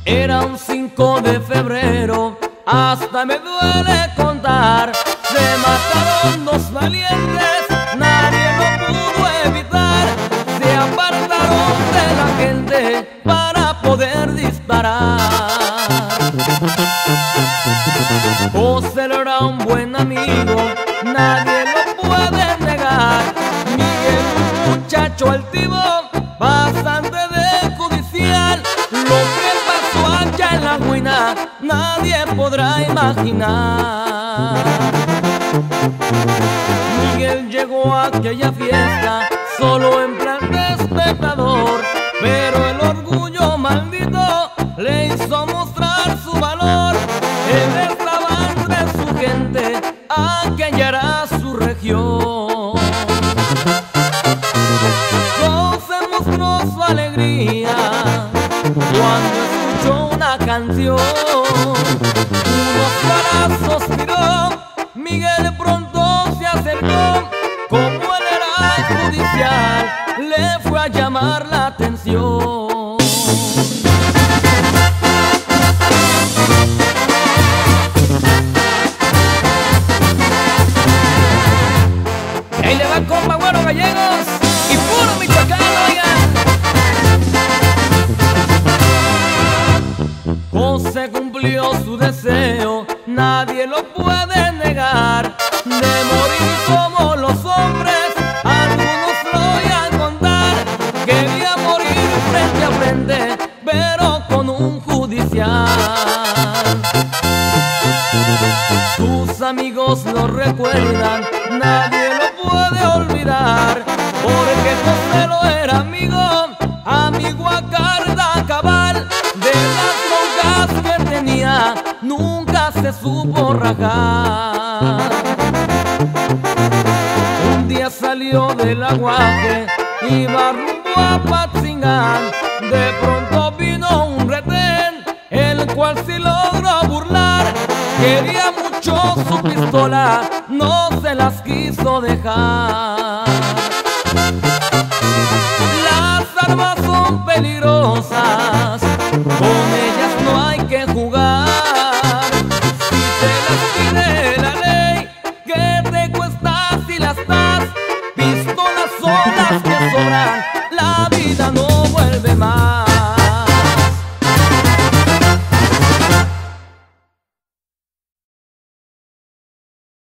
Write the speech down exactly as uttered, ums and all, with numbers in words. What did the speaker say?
Era un cinco de febrero, hasta me duele contar. Se mataron dos valientes, nadie lo pudo evitar. Se apartaron de la gente para poder disparar. José era un buen amigo, nadie lo puede negar. Miguel, un muchacho altivo, pasante de judicial. Lo que pasó allá en la Huina, nadie podrá imaginar. Miguel llegó a aquella fiesta solo en plan de espectador, pero el orgullo maldito le hizo mostrar su valor. Él estaba entre su gente, aquella era su región. José mostró su alegría cuando escuchó una canción. Unos balazos tiró, Miguel pronto se acercó. Como él era judicial, le fue a llamar la atención. Ahí le va el compa Güero Gallegos y puro Michoacán, oigan. José cumplió su deseo, nadie lo puede negar, de morir como los hombres. Algunos lo oían contar, quería morir frente a frente, pero con un judicial. Sus amigos lo recuerdan, nadie lo puede olvidar, porque José lo era amigo, amigo a carta cabal. De las longas que tenía, nunca se supo rajar. Un día salió del aguaje, iba rumbo a Patzingán. De pronto vino un retén, el cual sí logró burlar. Quería mucho su pistola, no se las quiso dejar. Las armas son peligrosas,